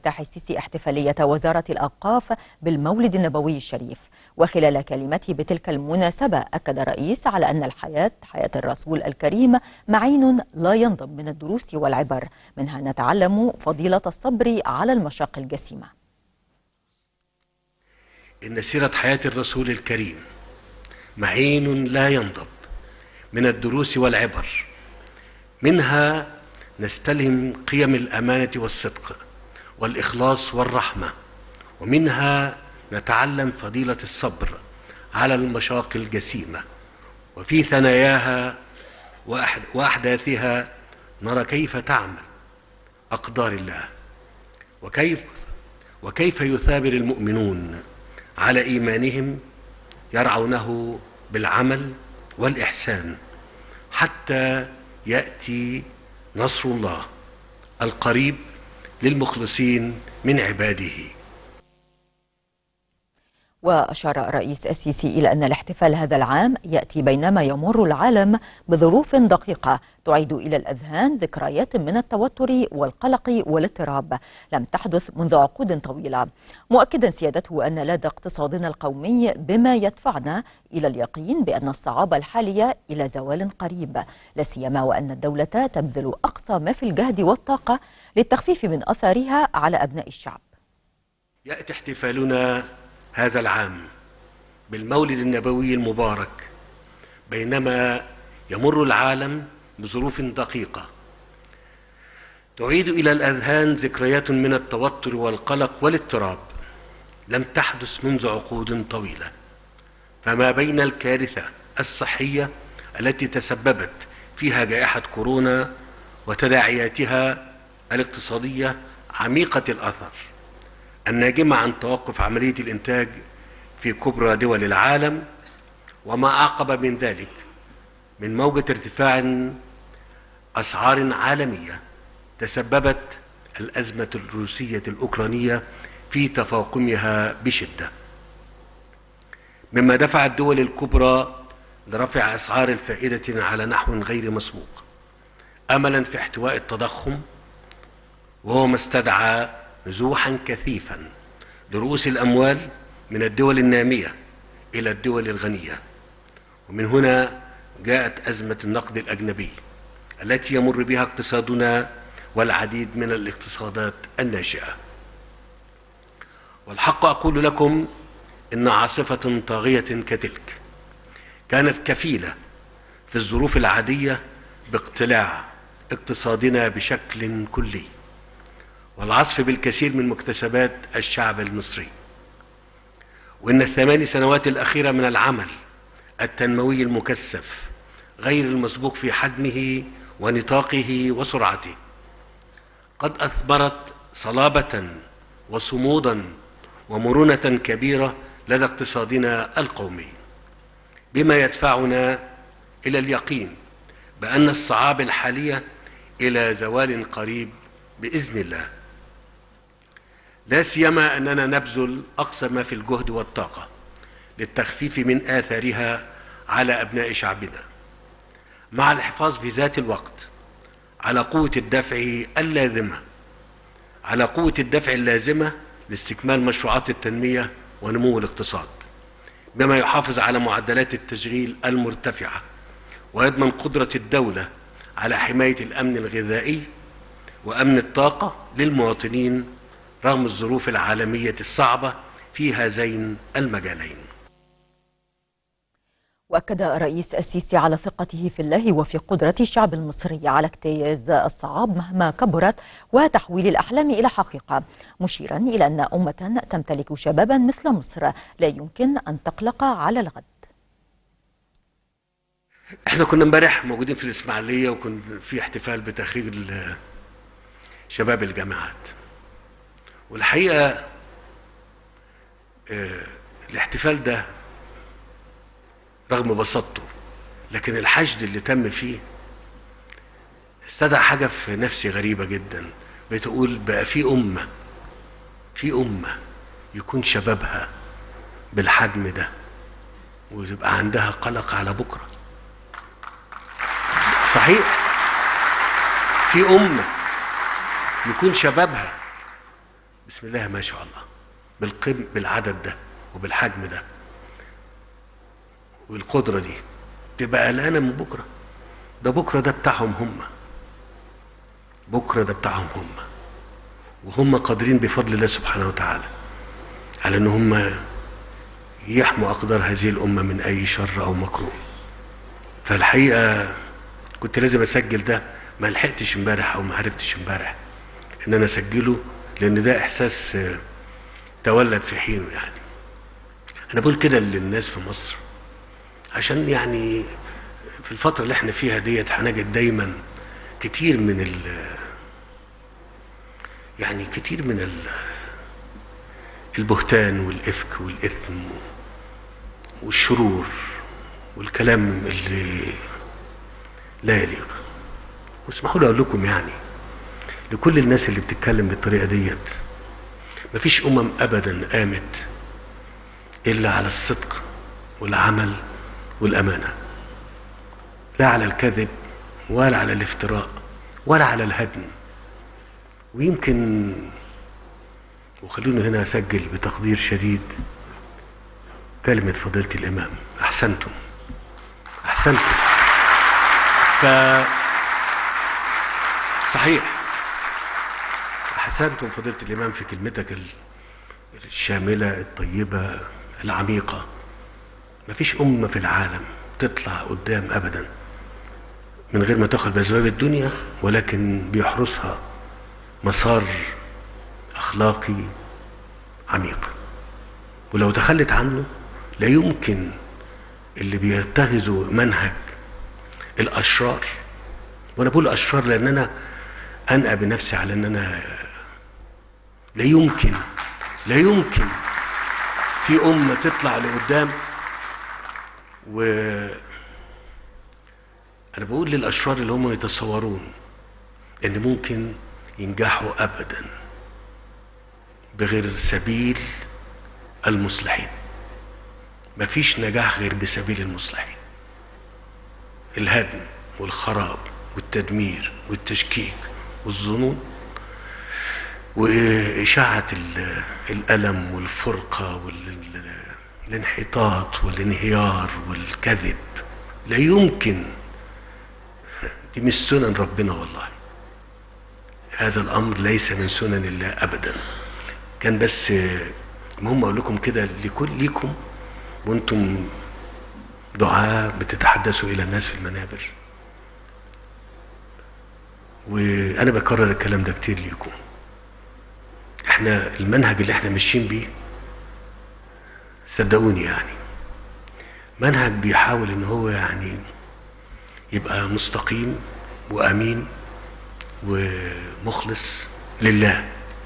افتتاح السيسي احتفالية وزارة الأوقاف بالمولد النبوي الشريف. وخلال كلمته بتلك المناسبة أكد الرئيس على أن حياة الرسول الكريم معين لا ينضب من الدروس والعبر، منها نتعلم فضيلة الصبر على المشاق الجسيمة. إن سيرة حياة الرسول الكريم معين لا ينضب من الدروس والعبر، منها نستلهم قيم الأمانة والصدق والإخلاص والرحمة، ومنها نتعلم فضيلة الصبر على المشاق الجسيمة، وفي ثناياها وأحداثها نرى كيف تعمل أقدار الله، وكيف يثابر المؤمنون على إيمانهم يرعونه بالعمل والإحسان حتى يأتي نصر الله القريب للمخلصين من عباده. وأشار الرئيس السيسي إلى أن الاحتفال هذا العام يأتي بينما يمر العالم بظروف دقيقة تعيد إلى الأذهان ذكريات من التوتر والقلق والاضطراب لم تحدث منذ عقود طويلة، مؤكدا سيادته أن لدى اقتصادنا القومي بما يدفعنا إلى اليقين بأن الصعاب الحالية إلى زوال قريب، لا سيما وأن الدولة تبذل أقصى ما في الجهد والطاقة للتخفيف من أثارها على أبناء الشعب. يأتي احتفالنا هذا العام بالمولد النبوي المبارك بينما يمر العالم بظروف دقيقة تعيد إلى الأذهان ذكريات من التوتر والقلق والاضطراب لم تحدث منذ عقود طويلة، فما بين الكارثة الصحية التي تسببت فيها جائحة كورونا وتداعياتها الاقتصادية عميقة الأثر الناجمة عن توقف عملية الإنتاج في كبرى دول العالم، وما أعقب من ذلك من موجة ارتفاع أسعار عالمية تسببت الأزمة الروسية الأوكرانية في تفاقمها بشدة، مما دفع الدول الكبرى لرفع أسعار الفائدة على نحو غير مسبوق أملا في احتواء التضخم، وهو ما استدعى نزوحا كثيفا لرؤوس الأموال من الدول النامية إلى الدول الغنية. ومن هنا جاءت أزمة النقد الأجنبي التي يمر بها اقتصادنا والعديد من الاقتصادات الناشئة. والحق أقول لكم إن عاصفة طاغية كتلك كانت كفيلة في الظروف العادية باقتلاع اقتصادنا بشكل كلي والعصف بالكثير من مكتسبات الشعب المصري، وإن ال8 سنوات الأخيرة من العمل التنموي المكثف غير المسبوق في حجمه ونطاقه وسرعته قد أثمرت صلابة وصمودا ومرونة كبيرة لدى اقتصادنا القومي، بما يدفعنا إلى اليقين بأن الصعاب الحالية إلى زوال قريب بإذن الله، لا سيما أننا نبذل أقصى ما في الجهد والطاقة للتخفيف من آثارها على أبناء شعبنا، مع الحفاظ في ذات الوقت على قوة الدفع اللازمة لاستكمال مشروعات التنمية ونمو الاقتصاد، بما يحافظ على معدلات التشغيل المرتفعة ويضمن قدرة الدولة على حماية الأمن الغذائي وأمن الطاقة للمواطنين رغم الظروف العالمية الصعبة في هذين المجالين. وأكد الرئيس السيسي على ثقته في الله وفي قدرة الشعب المصري على اجتياز الصعاب مهما كبرت وتحويل الأحلام إلى حقيقة، مشيرا إلى أن أمة تمتلك شبابا مثل مصر لا يمكن أن تقلق على الغد. احنا كنا امبارح موجودين في الإسماعيلية وكنا في احتفال بتخريج شباب الجامعات، والحقيقة الاحتفال ده رغم بساطته لكن الحشد اللي تم فيه استدعى حاجة في نفسي غريبة جدا، بتقول بقى في أمة يكون شبابها بالحجم ده ويبقى عندها قلق على بكرة. صحيح في أمة يكون شبابها بسم الله ما شاء الله بالعدد ده وبالحجم ده والقدرة دي، تبقى قلقانة من بكرة؟ ده بكرة ده بتاعهم هم، بكرة ده بتاعهم هم، وهم قادرين بفضل الله سبحانه وتعالى على ان هم يحموا اقدار هذه الامة من اي شر او مكروه. فالحقيقة كنت لازم اسجل ده، ما لحقتش امبارح او ما عرفتش امبارح ان انا اسجله، لان ده احساس تولد في حينه. يعني انا بقول كده للناس في مصر عشان يعني في الفترة اللي احنا فيها ديت هنجد دايما كتير من البهتان والإفك والإثم والشرور والكلام اللي لا يليق. واسمحوا لي أقول لكم يعني لكل الناس اللي بتتكلم بالطريقة ديت، مفيش أبدا قامت إلا على الصدق والعمل والأمانة، لا على الكذب ولا على الافتراء ولا على الهدم. ويمكن وخلوني هنا أسجل بتقدير شديد كلمة فضيلة الإمام: أحسنتم أحسنتم. صحيح أحسنتم فضيلة الإمام في كلمتك الشاملة الطيبة العميقة. مفيش أمة في العالم تطلع قدام أبدا من غير ما تاخد بأسباب الدنيا، ولكن بيحرسها مسار أخلاقي عميق، ولو تخلت عنه لا يمكن اللي بيتخذوا منهج الأشرار، وأنا بقول أشرار لأن أنا أنأى بنفسي على أن أنا لا يمكن في أمة تطلع لقدام. وأنا بقول للأشرار اللي هم يتصورون أن ممكن ينجحوا أبدا بغير سبيل المصلحين. مفيش نجاح غير بسبيل المصلحين. الهدم والخراب والتدمير والتشكيك والظنون وإشاعة الألم والفرقة والانحطاط والانهيار والكذب لا يمكن. دي مش سنن ربنا والله، هذا الأمر ليس من سنن الله أبدا. كان بس مهم أقول لكم كده لكم وانتم دعاء بتتحدثوا إلى الناس في المنابر، وأنا بكرر الكلام ده كتير ليكم. احنا المنهج اللي احنا ماشيين بيه صدقوني يعني منهج بيحاول ان هو يعني يبقى مستقيم وأمين ومخلص لله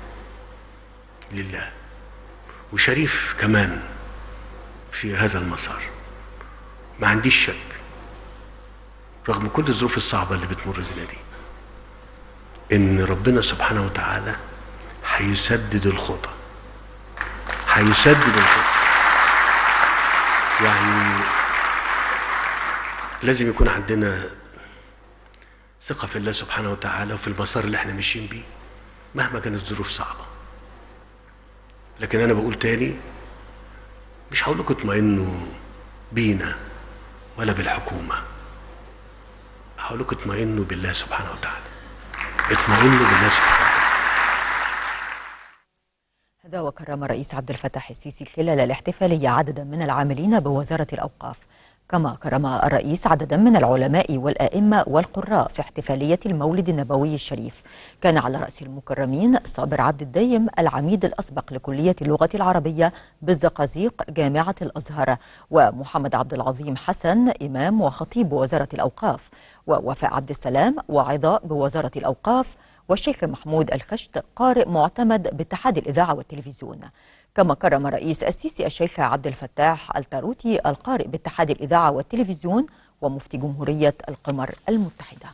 وشريف كمان في هذا المسار. ما عنديش شك رغم كل الظروف الصعبة اللي بتمر بنا دي ان ربنا سبحانه وتعالى هيسدد الخطى. يعني لازم يكون عندنا ثقة في الله سبحانه وتعالى وفي المسار اللي احنا ماشيين بيه مهما كانت الظروف صعبة. لكن انا بقول تاني، مش هقول لكم اطمئنوا بينا ولا بالحكومة، هقول لكم اطمئنوا بالله سبحانه وتعالى. اطمئنوا بالله سبحانه وتعالى. هذا وكرم الرئيس عبد الفتاح السيسي خلال الاحتفالية عددا من العاملين بوزارة الأوقاف، كما كرم الرئيس عددا من العلماء والآئمة والقراء في احتفالية المولد النبوي الشريف. كان على رأس المكرمين صابر عبد الدايم العميد الأسبق لكلية اللغة العربية بالزقازيق جامعة الأزهر، ومحمد عبد العظيم حسن إمام وخطيب وزارة الأوقاف، ووفاء عبد السلام واعظاء بوزارة الأوقاف، والشيخ محمود الخشت قارئ معتمد باتحاد الإذاعة والتلفزيون. كما كرم الرئيس السيسي الشيخ عبد الفتاح التاروتي القارئ باتحاد الإذاعة والتلفزيون ومفتي جمهورية القمر المتحدة.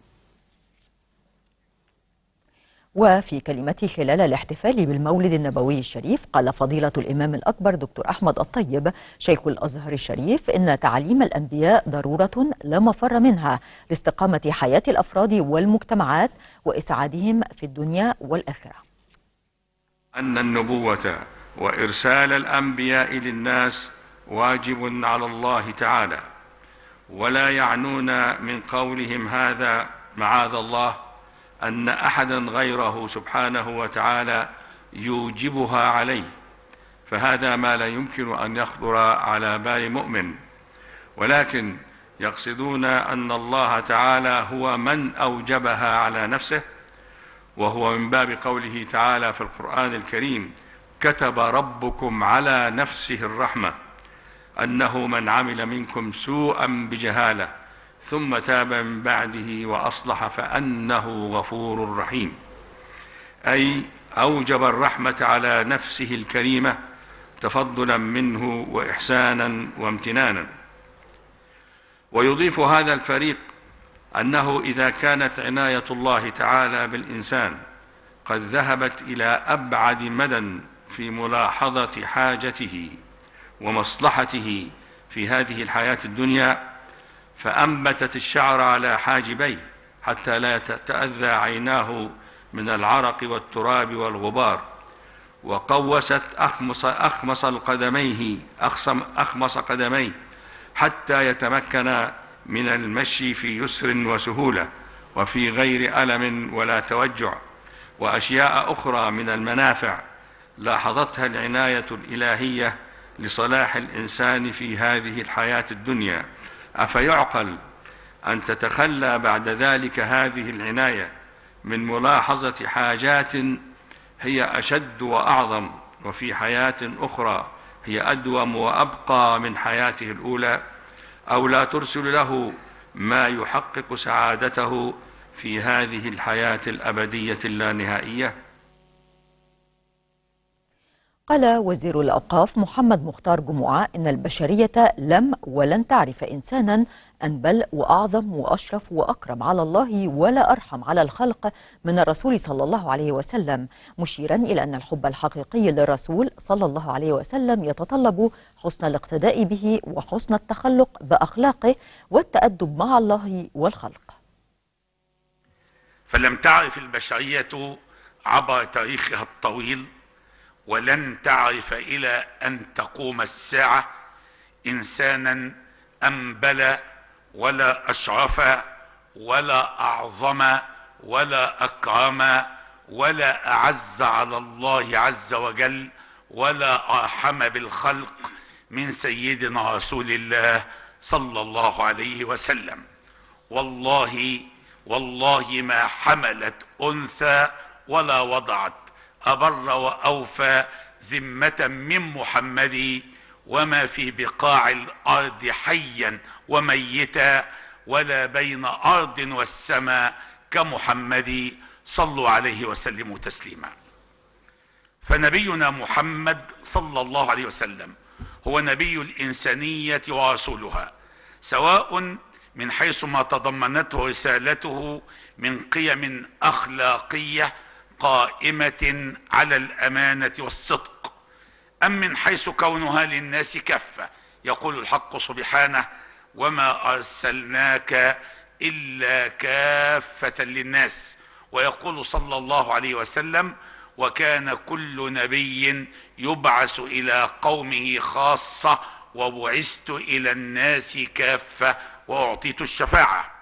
وفي كلمته خلال الاحتفال بالمولد النبوي الشريف قال فضيلة الإمام الأكبر دكتور أحمد الطيب شيخ الأزهر الشريف إن تعليم الأنبياء ضرورة لا مفر منها لاستقامة حياة الأفراد والمجتمعات وإسعادهم في الدنيا والآخرة. أن النبوة وإرسال الأنبياء للناس واجب على الله تعالى، ولا يعنون من قولهم هذا معاذ الله أن أحدا غيره سبحانه وتعالى يوجبها عليه، فهذا ما لا يمكن أن يخطر على بال مؤمن، ولكن يقصدون أن الله تعالى هو من أوجبها على نفسه، وهو من باب قوله تعالى في القرآن الكريم: كتب ربكم على نفسه الرحمة أنه من عمل منكم سوءا بجهالة ثم تاب من بعده وأصلح فأنه غفور رحيم، أي أوجب الرحمة على نفسه الكريمة تفضلا منه وإحسانا وامتنانا. ويضيف هذا الفريق أنه إذا كانت عناية الله تعالى بالإنسان قد ذهبت إلى أبعد مدى في ملاحظة حاجته ومصلحته في هذه الحياة الدنيا، فأنبتت الشعر على حاجبيه حتى لا تتأذى عيناه من العرق والتراب والغبار، وقوست أخمص قدميه حتى يتمكن من المشي في يسر وسهولة وفي غير ألم ولا توجع، وأشياء أخرى من المنافع لاحظتها العناية الإلهية لصلاح الإنسان في هذه الحياة الدنيا. أفيعقل أن تتخلى بعد ذلك هذه العناية من ملاحظة حاجات هي أشد وأعظم، وفي حياة أخرى هي أدوم وأبقى من حياته الأولى، أو لا ترسل له ما يحقق سعادته في هذه الحياة الأبدية اللانهائية؟ قال وزير الأوقاف محمد مختار جمعة إن البشرية لم ولن تعرف إنسانا أنبل وأعظم وأشرف وأكرم على الله ولا أرحم على الخلق من الرسول صلى الله عليه وسلم، مشيرا إلى أن الحب الحقيقي للرسول صلى الله عليه وسلم يتطلب حسن الاقتداء به وحسن التخلق بأخلاقه والتأدب مع الله والخلق. فلم تعرف البشرية عبر تاريخها الطويل ولن تعرف إلى أن تقوم الساعة إنسانا أنبل ولا أشرف ولا أعظم ولا أكرم ولا أعز على الله عز وجل ولا أرحم بالخلق من سيدنا رسول الله صلى الله عليه وسلم. والله ما حملت أنثى ولا وضعت أبر وأوفى ذمة من محمد، وما في بقاع الأرض حيا وميتا ولا بين أرض والسماء كمحمد، صلوا عليه وسلموا تسليما. فنبينا محمد صلى الله عليه وسلم هو نبي الإنسانية ورسولها، سواء من حيث ما تضمنته رسالته من قيم أخلاقية قائمة على الأمانة والصدق، أم من حيث كونها للناس كافة. يقول الحق سبحانه: وما أرسلناك إلا كافة للناس. ويقول صلى الله عليه وسلم: وكان كل نبي يبعث إلى قومه خاصة وبعثت إلى الناس كافة وأعطيت الشفاعة.